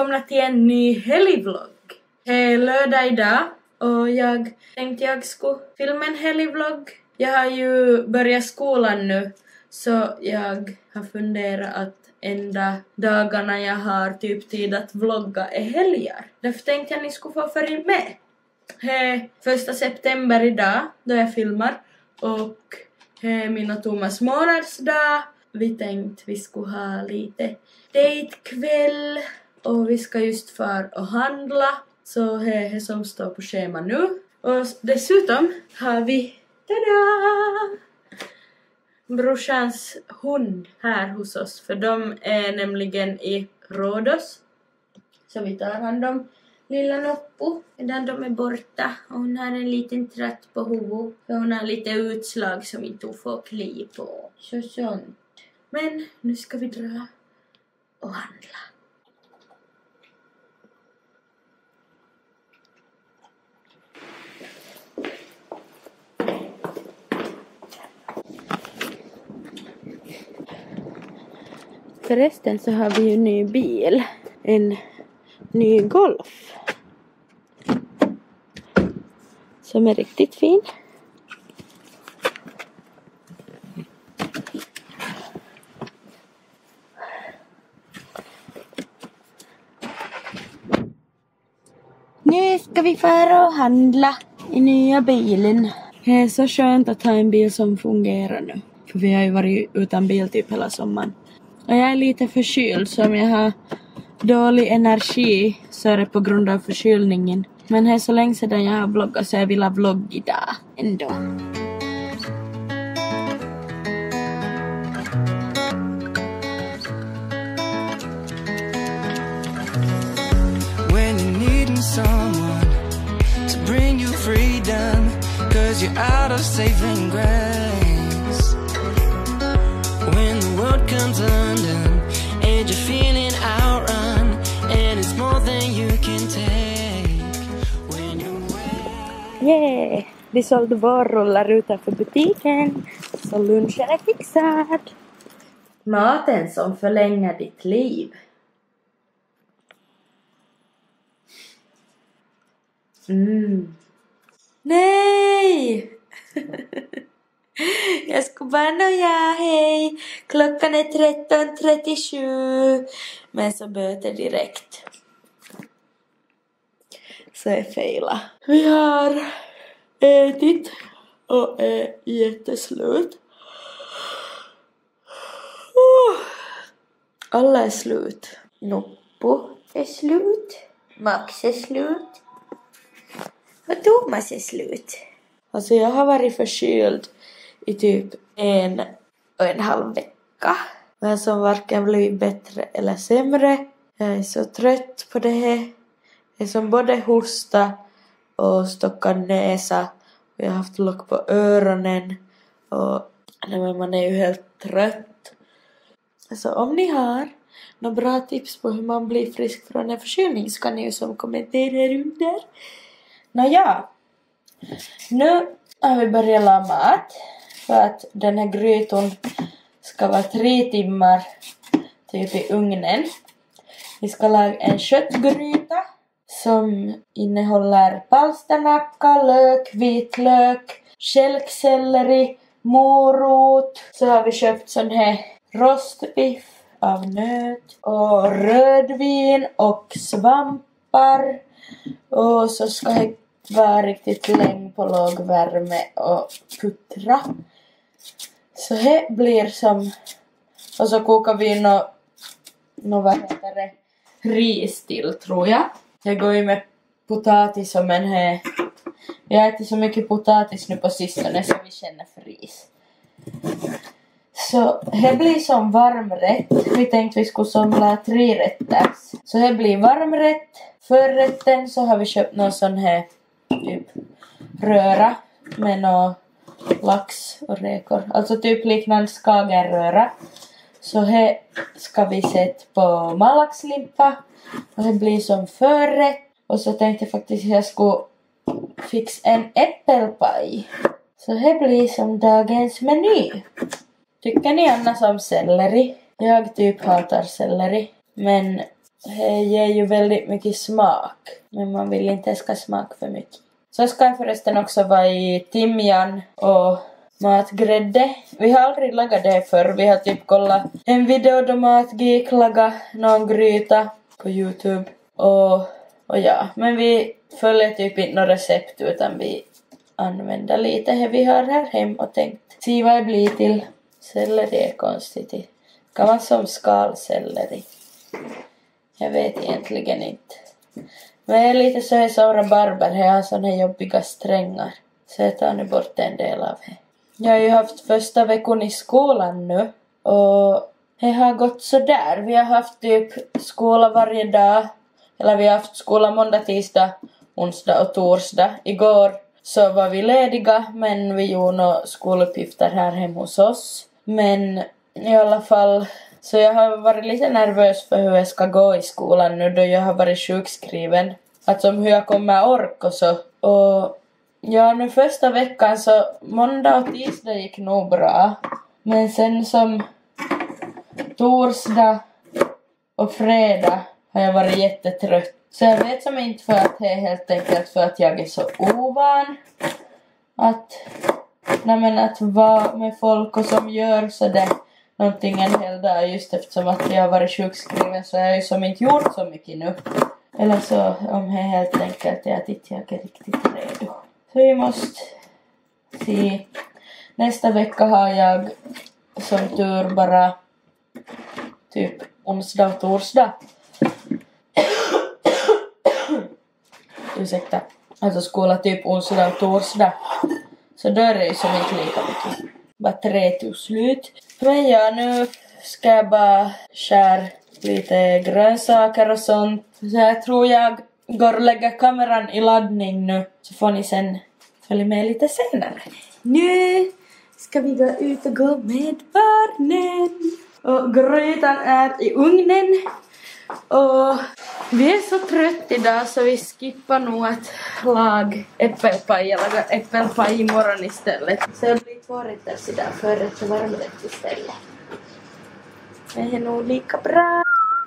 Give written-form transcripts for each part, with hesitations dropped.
välkomna till en ny helgvlogg. Det är lördag idag och jag tänkte jag skulle filma en helgvlogg. Jag har ju börjat skolan nu så jag har funderat att enda dagarna jag har typ tid att vlogga är helger. Därför tänkte jag att ni skulle få följa med. Det är 1 september idag då jag filmar och det är min och Thomas månadsdag. Vi tänkte vi skulle ha lite datekväll och vi ska just för och handla. Så det är det som står på schema nu. Och dessutom har vi, tada! Brorsans hund här hos oss. För de är nämligen i Rhodos. Så vi tar hand om lilla Noppo medan de är borta. Och hon har en liten tratt på huvudet. För hon har lite utslag som inte får kli på. Så sånt. Men nu ska vi dra och handla. Förresten så har vi ju en ny bil. En ny Golf. Som är riktigt fin. Nu ska vi fara och handla i nya bilen. Det är så skönt att ha en bil som fungerar nu. För vi har ju varit utan bil typ hela sommaren. Och jag är lite förkyld, så om jag har dålig energi så är det på grund av förkylningen. Men det är så länge sedan jag har vloggat så jag vill ha vlogg idag ändå. When you're needing someone to bring you freedom, 'cause you're out of saving grace. When the world comes undone and you're feeling outrun, and it's more than you can take. When you're Yeah! Vi sålde vårrullar utanför butiken. Så lunchen är fixad. Maten som förlänger ditt liv. Nej! Jag ska bara nöja, hej. Klockan är 13:37. Men så böter direkt. Så är fejla. Vi har ätit och är jätteslut. Alla är slut. Noppo är slut. Max är slut. Och Thomas är slut. Alltså jag har varit förkyld i typ 1,5 vecka. Men som varken blivit bättre eller sämre. Jag är så trött på det här. Jag är som både hosta och stockad näsa. Och jag har haft lock på öronen. Och man är ju helt trött. Alltså om ni har några bra tips på hur man blir frisk från en förkylning så kan ni ju som kommentera under. Nåja. Nu har vi börjat laga mat. För att den här grytan ska vara 3 timmar typ i ugnen. Vi ska laga en köttgryta som innehåller palsternacka, lök, vitlök, stjälkselleri, morot. Så har vi köpt sån här rostbiff av nöt och rödvin och svampar. Och så ska det vara riktigt länge på låg värme och puttra. Så det blir som... Och så kokar vi vad heter det? Ris till, tror jag. Jag går ju med potatis som en här... Jag äter så mycket potatis nu på sistone så vi känner för ris. Så det blir som varmrätt. Vi tänkte vi skulle somla 3 rätter. Så det blir varmrätt. Förrätten så har vi köpt någon sån här typ röra med någon lax och räkor. Alltså typ liknande skagenröra. Så här ska vi sätta på malaxlimpa. Och det blir som förrätt. Och så tänkte jag faktiskt att jag skulle fixa en äppelpaj. Så det blir som dagens meny. Tycker ni annars om selleri? Jag typ hatar selleri. Men det ger ju väldigt mycket smak. Men man vill inte ska smaka för mycket. Så ska jag förresten också vara i timjan och matgrädde. Vi har aldrig lagat det förr. Vi har typ kollat en video då Matgeek lagar någon gryta på YouTube. Och ja, men vi följer typ inte några recept utan vi använder lite det vi har här hem och tänkt se vad det blir till. Selleri är konstigt. Kan man som skalselleri? Jag vet egentligen inte. Men jag är lite så här som rabarber. Jag har såna här jobbiga strängar. Så jag tar nu bort en del av det. Jag har ju haft första veckan i skolan nu. Och det har gått så där. Vi har haft typ skola varje dag. Eller vi har haft skola måndag, tisdag, onsdag och torsdag. Igår så var vi lediga. Men vi gjorde några skoluppgifter här hemma hos oss. Men i alla fall. Så jag har varit lite nervös för hur jag ska gå i skolan nu då jag har varit sjukskriven. Alltså hur jag kommer orka och så. Och ja, nu första veckan så måndag och tisdag gick nog bra. Men sen som torsdag och fredag har jag varit jättetrött. Så jag vet som inte för att det är helt enkelt för att jag är så ovan. Att vara med folk och som gör så det någonting en hel dag just eftersom att jag har varit sjukskriven så har jag ju som inte gjort så mycket nu. Eller så om det helt enkelt är att inte jag är riktigt redo. Så vi måste se. Nästa vecka har jag som tur bara typ onsdag och torsdag. Ursäkta. Alltså skola typ onsdag och torsdag. Så då är det ju som inte lika mycket. Bara 3 till slut. Men ja, nu ska jag bara skära lite grönsaker och sånt. Så jag tror jag går och lägger kameran i laddning nu. Så får ni sen följa med lite senare. Nu ska vi gå ut och gå med barnen. Och grytan är i ugnen. Och vi är så trött idag så vi skippar nog att laga äppelpaj. Jag lagar äppelpaj imorgon istället. Så det blir 2 rätter sådär, förrätt och varmrätt istället. Det är nog lika bra.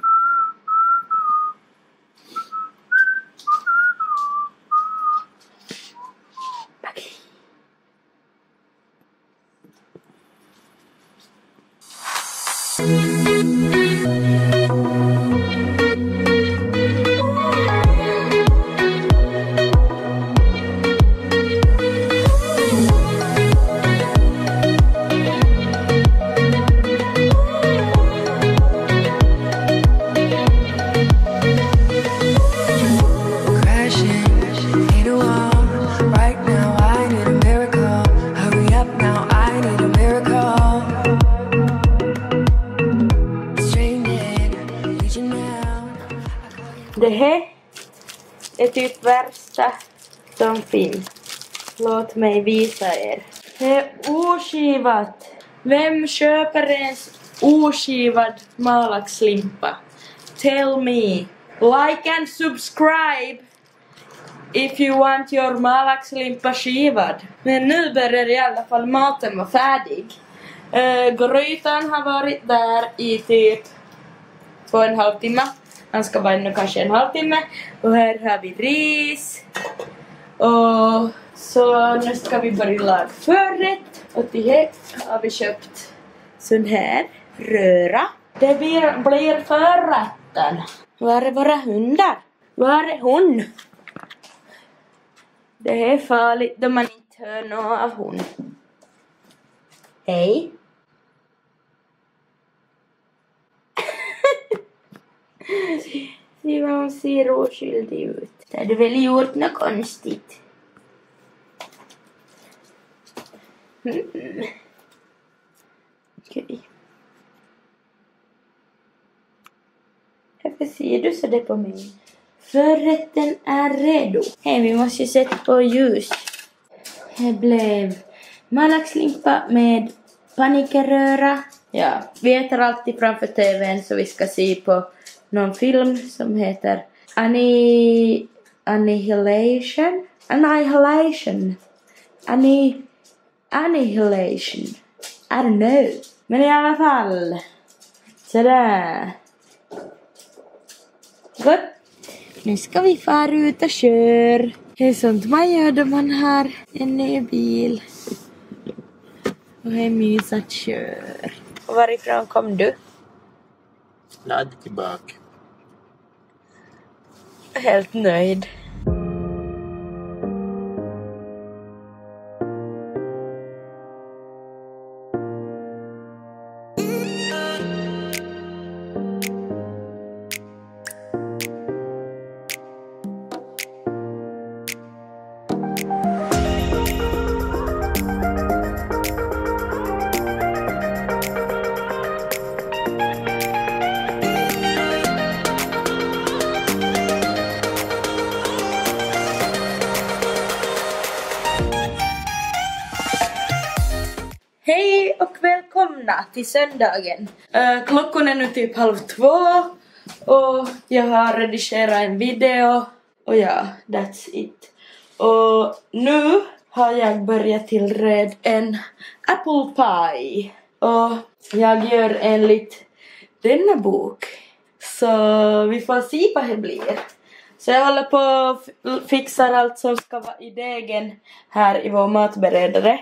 Det här är typ värsta som finns. Låt mig visa er. Det är oskivat. Vem köper ens oskivad malaxlimpa? Tell me. Like and subscribe if you want your malaxlimpa skivad. Men nu börjar i alla fall maten vara färdig. Grytan har varit där i typ 2,5 timmar. Han ska vara ännu kanske 1,5 timme. Och här har vi ris. Och så nu ska vi börja laga förrätt. Och till här har vi köpt sån här röra. Det blir förrätten. Var är våra hundar? Var är hon? Det är farligt då man inte hör något av hon. Hej. Se vad hon ser oskyldig ut. Det hade väl gjort något konstigt. Okej. Varför ser du så där på mig? Förrätten är redo. Hej, vi måste ju sätta på ljus. Det blev malaxlimpa med panikerröra. Ja, vi äter alltid framför tvn så vi ska se på någon film som heter Annihilation. I don't know. Men i alla fall. Sådär. gott. Nu ska vi fara ut och köra. Det är sånt man gör då man har en ny bil. Och det är mys att köra. Och varifrån kom du? Ladd tillbaka. Helt nöjd. Hej och välkomna till söndagen. Klockan är nu typ 1:30 och jag har redigerat en video och ja, that's it. Och nu har jag börjat tillreda en apple pie och jag gör enligt denna bok. Så vi får se vad det blir. Så jag håller på och fixar allt som ska vara i degen här i vår matberedare.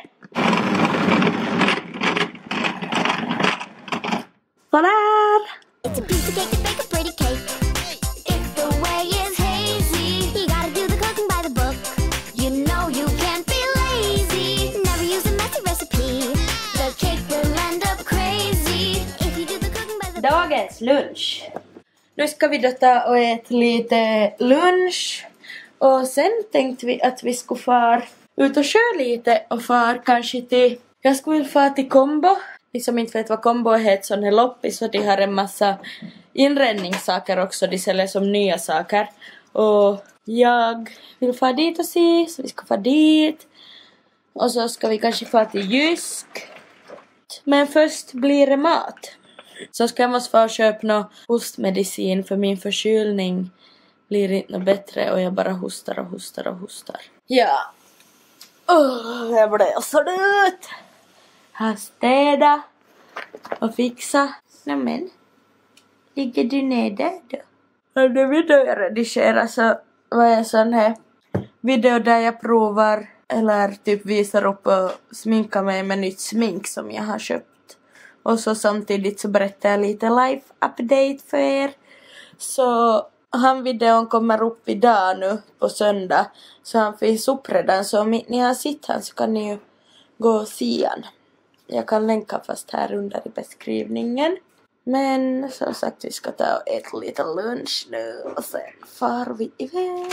Sådär! It's a piece of cake to bake a pretty cake. If the way is hazy, you gotta do the cooking by the book. You know you can't be lazy. Never use a messy recipe. The cake will end up crazy if you do the cooking by the book. Dagens lunch. Nu ska vi då ta och äta lite lunch. Och sen tänkte vi att vi skulle fara ut och köra lite och fara kanske till... Jag skulle vilja fara till Combo. Ni som inte vet vad Combo är ett sån här loppis, så de har en massa inredningssaker också. De säljer som nya saker. Och jag vill fara dit och se, så vi ska fara dit. Och så ska vi kanske fara till Jysk. Men först blir det mat. Så ska jag måste få köpa någon hostmedicin för min förkylning blir inte något bättre och jag bara hostar och hostar och hostar. Ja. Jag blir så dött. Har städa och fixa. Nämen, ligger du nere då? När det video jag redigerar så var jag sån här video där jag provar eller typ visar upp och sminkar mig med nytt smink som jag har köpt. Och så samtidigt så berättar jag lite life update för er. Så videon kommer upp idag nu på söndag. Så han finns upp redan. Så om ni har sett han så kan ni ju gå och se han. Jag kan länka fast här under i beskrivningen. Men som sagt vi ska ta och äta lite lunch nu. Och sen far vi iväg.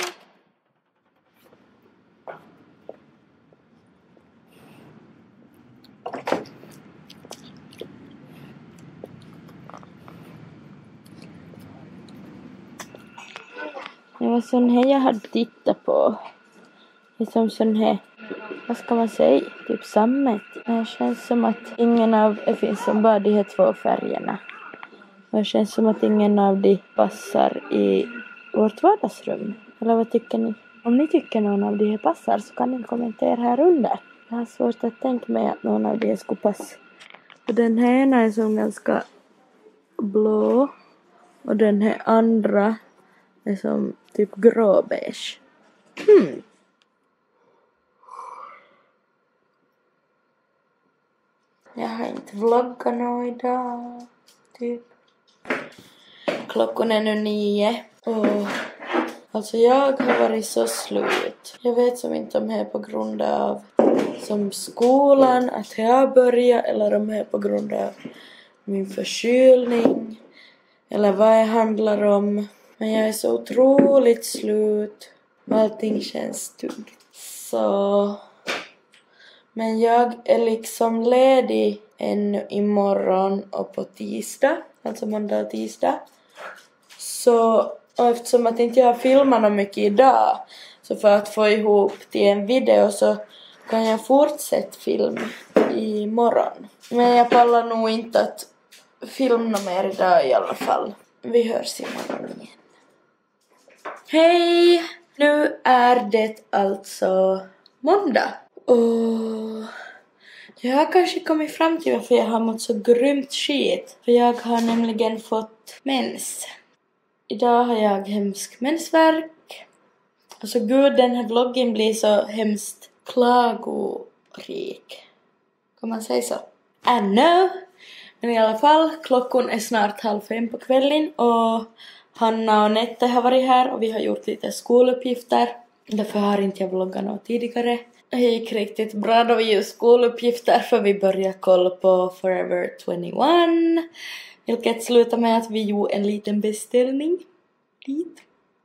Det var sån här jag hade tittat på. Det är som sån här, vad ska man säga, typ sammet. Det känns som att ingen av det finns som bara de här två färgerna. Det känns som att ingen av de passar i vårt vardagsrum. Eller vad tycker ni? Om ni tycker någon av de här passar så kan ni kommentera här under. Jag har svårt att tänka mig att någon av de här skulle passa. Och den här är som ganska blå. Och den här andra är som typ gråbeige. Jag har inte vloggat någon idag. Typ. Klockan är nu 9. Och alltså jag har varit så slut. Jag vet som inte om det är på grund av som skolan att jag har börjat. Eller om det är på grund av min förkylning. Eller vad det handlar om. Men jag är så otroligt slut. Allting känns tungt. Så... Men jag är liksom ledig ännu imorgon och på tisdag. Alltså måndag och tisdag. Så eftersom att inte jag har filmat något mycket idag. Så för att få ihop till en video så kan jag fortsätta film imorgon. Men jag pallar nog inte att filma mer idag i alla fall. Vi hörs imorgon igen. Hej! Nu är det alltså måndag. Och jag har kanske kommit fram till varför jag har mått så grymt skit. För jag har nämligen fått mens. idag har jag hemsk mensvärk. Alltså gud, den här vloggen blir så hemskt klagorik. Kan man säga så? I know. Men i alla fall, klockan är snart 4:30 på kvällen och Hanna och Nette har varit här och vi har gjort lite skoluppgifter. Därför har inte jag vloggat något tidigare. Det gick riktigt bra då vi gjorde skoluppgifter för vi började kolla på Forever 21. Vilket slutade med att vi gjorde en liten beställning dit.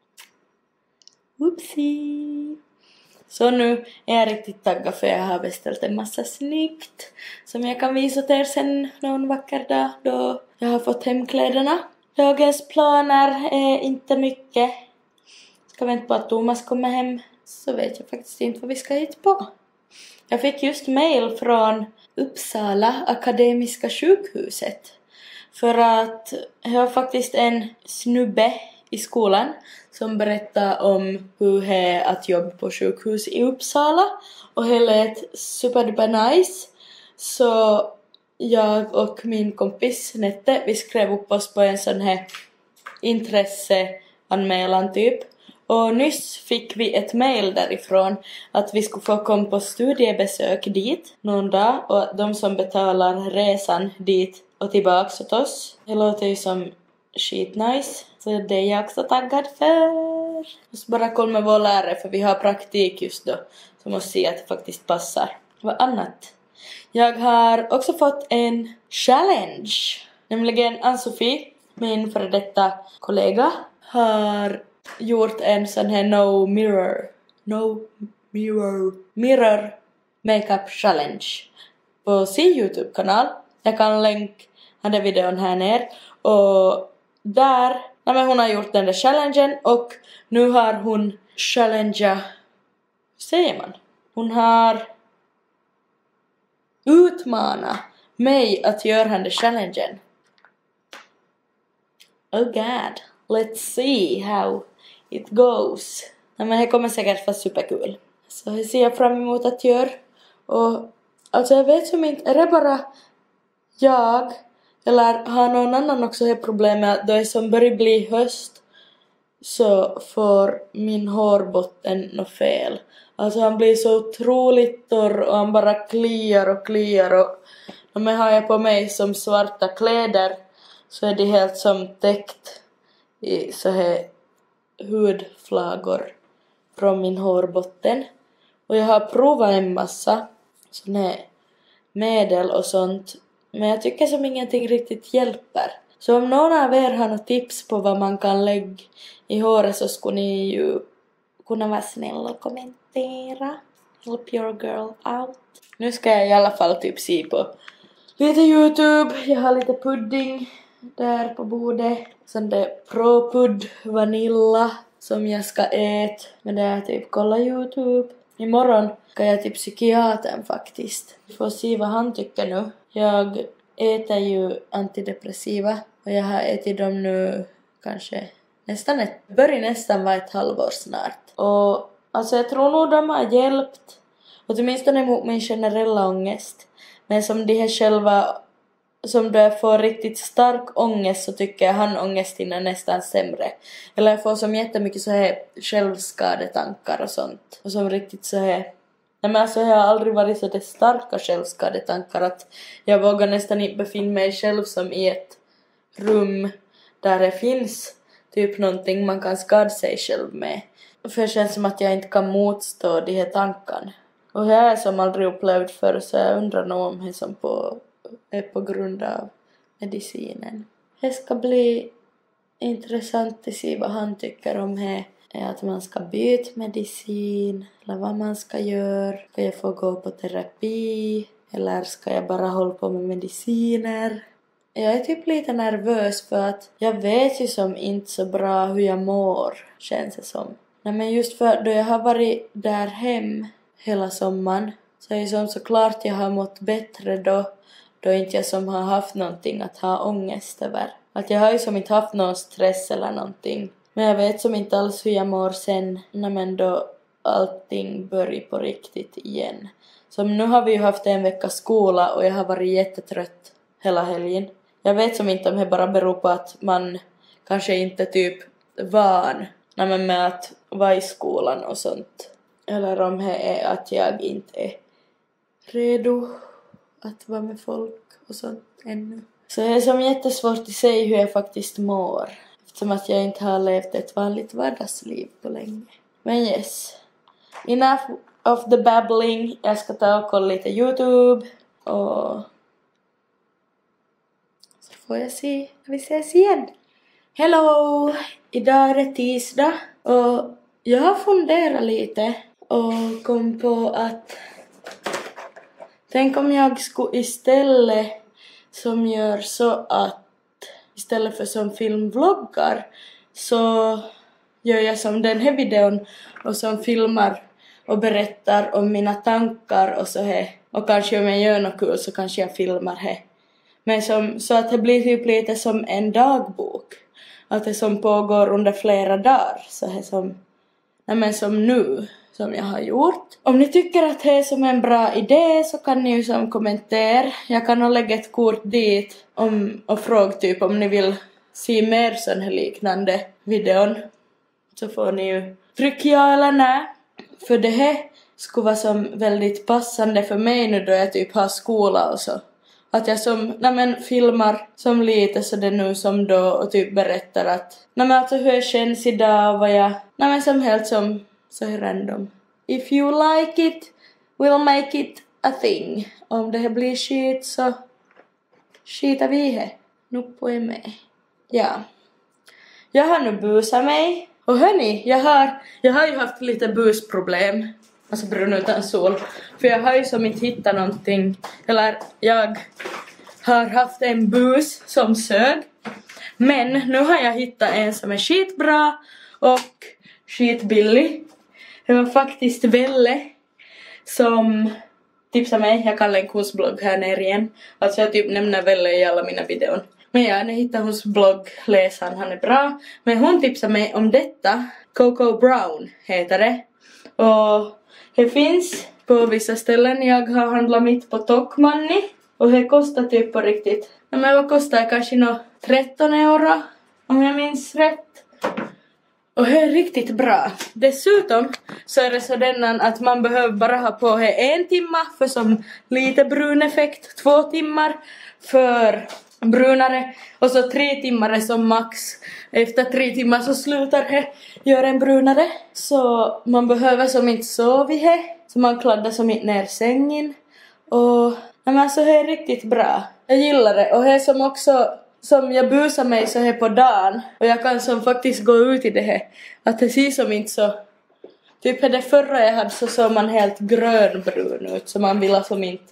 Oopsie. Så nu är jag riktigt taggad för jag har beställt en massa snyggt som jag kan visa till er sen någon vacker dag då jag har fått hem kläderna. Dagens planer är inte mycket. Ska vänta på att Thomas kommer hem så vet jag faktiskt inte vad vi ska hit på. Jag fick just mail från Uppsala Akademiska sjukhuset. För att jag har faktiskt en snubbe i skolan som berättar om hur det är att jobba på sjukhus i Uppsala. Och det lät superduper nice. Så jag och min kompis Nette, vi skrev upp oss på en sån här intresseanmälan typ. Och nyss fick vi ett mail därifrån att vi skulle få komma på studiebesök dit någon dag. Och de som betalar resan dit och tillbaka åt oss. Det låter ju som skitnice. Så det är jag också taggad för. Och så bara kolla med vår lärare för vi har praktik just då. Så måste se att det faktiskt passar. Vad annat? Jag har också fått en challenge. Nämligen Ann-Sofie, min före detta kollega, har gjort en sån här no mirror makeup challenge på sin YouTube-kanal. Jag kan länka den videon här ner. Och där, hon har gjort den där challengen och nu har hon hur säger man? Hon har utmanat mig att göra den där challengen. Oh god, let's see how it goes. Men det kommer säkert vara superkul. Så det ser jag fram emot att göra. Och alltså jag vet som inte, är det bara jag eller har någon annan också det problemet att då det som börjar bli höst så får min hårbotten något fel. Alltså han blir så otroligt torr och han bara kliar och men har jag på mig som svarta kläder så är det helt som täckt i så här hudflagor från min hårbotten. Och jag har provat en massa sån här medel och sånt. Men jag tycker som ingenting riktigt hjälper. Så om någon av er har något tips på vad man kan lägga i håret så skulle ni ju kunna vara snälla och kommentera. Help your girl out. Nu ska jag i alla fall typ se på lite YouTube. Jag har lite pudding där på bordet. Sån där ProPud vanilla som jag ska äta. Men det är typ kolla YouTube. Imorgon ska jag till psykiatern faktiskt. Vi får se vad han tycker nu. Jag äter ju antidepressiva och jag har ätit dem nu kanske börjar nästan vara ett halvår snart. Och alltså jag tror nog de har hjälpt. Åtminstone mot min generella ångest. Men som de här själva, som då jag får riktigt stark ångest så tycker jag ångesten är nästan sämre. Eller jag får som jättemycket så här självskadetankar och sånt. Och som riktigt så här. Men alltså jag har aldrig varit så där starka självskadetankar att jag vågar nästan inte befinna mig själv som i ett rum där det finns typ någonting man kan skada sig själv med. För det känns som att jag inte kan motstå de här tankarna. Och jag är som aldrig upplevt förr så jag undrar nog om det som är på grund av medicinen. Det ska bli intressant att se vad han tycker om det. Att man ska byta medicin eller vad man ska göra. Ska jag få gå på terapi eller ska jag bara hålla på med mediciner? Jag är typ lite nervös för att jag vet ju som inte så bra hur jag mår, känns det som. Nej, men just för då jag har varit där hem hela sommaren så är det som såklart jag har mått bättre då inte jag som har haft någonting att ha ångest över. Att jag har ju som inte haft någon stress eller någonting. Men jag vet som inte alls hur jag mår sen när då allting börjar på riktigt igen. Så nu har vi ju haft en vecka skola och jag har varit jättetrött hela helgen. Jag vet som inte om det bara beror på att man kanske inte typ van med att vara i skolan och sånt. Eller om det är att jag inte är redo att vara med folk och sånt ännu. Så det är som jättesvårt att säga hur jag faktiskt mår. Eftersom att jag inte har levt ett vanligt vardagsliv på länge. Men yes. Enough of the babbling. Jag ska ta och kolla lite YouTube. Och så får jag se när vi ses igen. Hello! Idag är det tisdag. Och jag har funderat lite. Och kom på att tänk om jag skulle istället som gör så att istället för som filmvloggar så gör jag som den här videon och som filmar och berättar om mina tankar och så här. Och kanske om jag gör något kul så kanske jag filmar här. Men så att det blir typ lite som en dagbok. Att det som pågår under flera dagar. Så här som nu. Som jag har gjort. Om ni tycker att det är som en bra idé så kan ni ju som kommentera. Jag kan nog lägga ett kort dit och fråga typ om ni vill se mer sån här liknande videon. Så får ni ju trycka ja eller nej. För det här skulle vara som väldigt passande för mig nu då jag typ har skola och så. Att jag som filmar som lite så det nu som då och typ berättar att alltså hur jag känns idag och vad jag som helt som så här random. If you like it, we'll make it a thing. Om det här blir skit så skitar vi här. Nu på er med. Ja. Jag har nu busat mig. Och hörni, jag har ju haft lite busproblem. Alltså brun utan sol. För jag har ju som inte hittat någonting. Eller jag har haft en bus som sög. Men nu har jag hittat en som är skitbra och skitbillig. Det var faktiskt Velle som tipsade mig. Jag kallar en kursblogg här nere igen. Alltså jag typ nämner Velle i alla mina videon. Men jag hittade hos blogg, läsaren, han är bra. Men hon tipsade mig om detta. Coco Brown heter det. Och det finns på vissa ställen. Jag har handlat mitt på Tokmanni. Och det kostar typ på riktigt. Men vad kostar kanske 13 euro om jag minns rätt. Och det är riktigt bra. Dessutom så är det så denna att man behöver bara ha på här 1 timme för som lite brun effekt. 2 timmar för brunare. Och så 3 timmar som max. Efter 3 timmar så slutar det göra en brunare. Så man behöver som inte sova i det. Så man kladdar som inte ner sängen. Och alltså det är riktigt bra. Jag gillar det. Och det är som också som jag busar mig så här på dagen. Och jag kan som faktiskt gå ut i det här. Att det ser som inte så. Typ det förra jag hade så såg man helt grönbrun ut. Så man ville som inte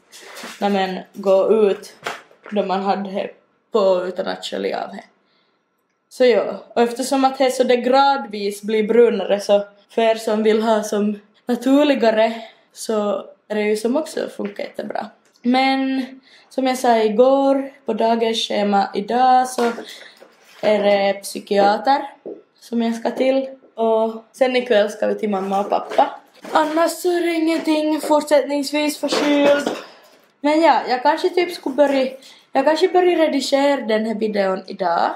gå ut då man hade det på utan att skölja av det. Så ja. Och eftersom att det så det gradvis blir brunare så för er som vill ha som naturligare så är det ju som också funkar jättebra. Men som jag sa igår på dagens schema idag så är det psykiater som jag ska till. Och sen ikväll ska vi till mamma och pappa. Annars så är det ingenting fortsättningsvis förkyld. Men ja, jag kanske typ skulle börja redigera den här videon idag.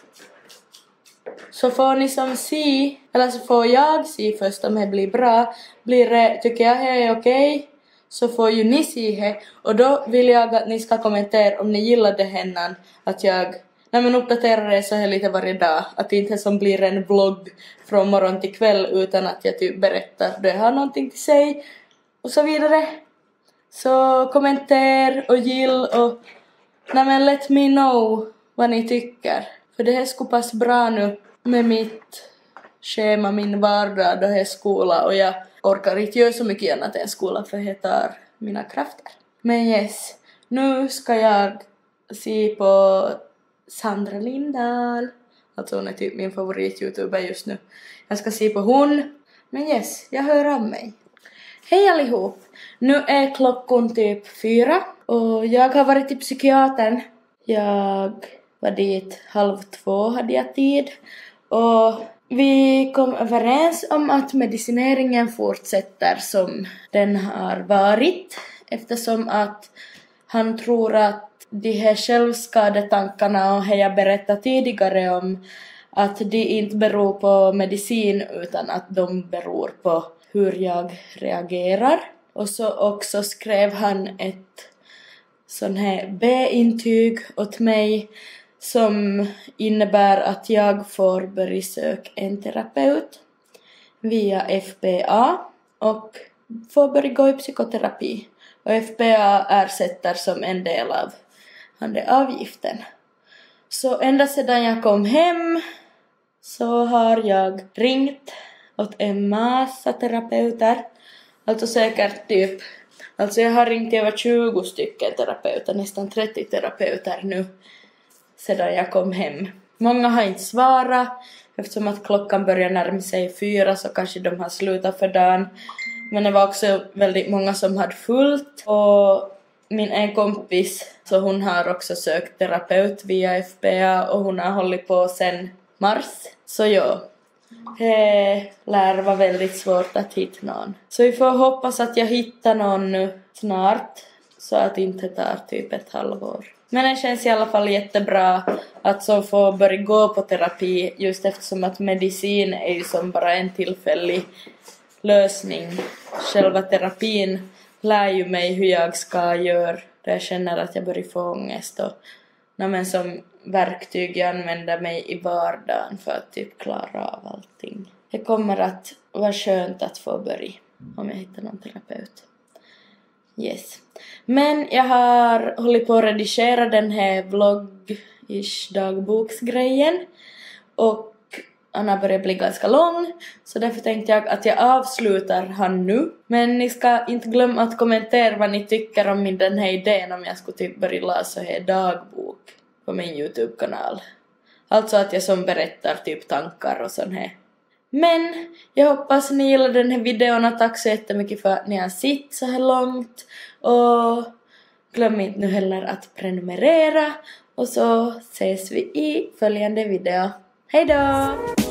Så får ni som se, eller så får jag se först om det blir bra. Blir det, tycker jag det är okej, så får ju ni se det. Och då vill jag att ni ska kommentera om ni gillade henne. Att jag uppdaterar det så här lite varje dag. Att det inte som blir en vlogg från morgon till kväll utan att jag typ berättar då jag har någonting till sig. Och så vidare. Så kommentera och gill och let me know vad ni tycker. För det här skulle passa bra nu med mitt schema, min vardag då det är skola. Och jag orkar inte göra så mycket annat än skola för det tar mina krafter. Men yes, nu ska jag se på Sandra Lindahl. Alltså hon är typ min favorit-youtuber just nu. Jag ska se på hon. Men yes, jag hör om mig. Hej allihop! Nu är klockan typ 4. Och jag har varit till psykiatern. Jag var dit 1:30 hade jag tid. Och vi kom överens om att medicineringen fortsätter som den har varit. Eftersom att han tror att de här självskadetankarna och det jag berättade tidigare om att de inte beror på medicin utan att de beror på hur jag reagerar. Och så också skrev han ett sån här B-intyg åt mig som innebär att jag får börja söka en terapeut via FBA och får börja gå i psykoterapi. Och FBA ersätter som en del av avgiften. Så ända sedan jag kom hem så har jag ringt åt en massa terapeuter. Alltså säkert typ, alltså jag har ringt över 20 stycken terapeuter, nästan 30 terapeuter nu sedan jag kom hem. Många har inte svarat eftersom att klockan börjar närma sig 4 så kanske de har slutat för dagen. Men det var också väldigt många som hade fullt och min en kompis så hon har också sökt terapeut via FBA och hon har hållit på sedan mars. Så ja, det lär vara väldigt svårt att hitta någon. Så vi får hoppas att jag hittar någon nu snart så att det inte tar typ ett halvår. Men det känns i alla fall jättebra att så få börja gå på terapi just eftersom att medicin är ju som bara en tillfällig lösning. Själva terapin lär ju mig hur jag ska göra då jag känner att jag börjar få ångest och men som verktyg jag använder mig i vardagen för att typ klara av allting. Det kommer att vara skönt att få börja om jag hittar någon terapeut. Yes. Men jag har hållit på att redigera den här vlogg-ish dagboksgrejen och han har börjat bli ganska lång så därför tänkte jag att jag avslutar han nu. Men ni ska inte glömma att kommentera vad ni tycker om den här idén om jag skulle typ börja läsa här dagbok på min YouTube-kanal. Alltså att jag som berättar typ tankar och sån här. Men jag hoppas ni gillar den här videon och tack så jättemycket för att ni har sett så här långt. Och glöm inte nu heller att prenumerera och så ses vi i följande video. Hej då!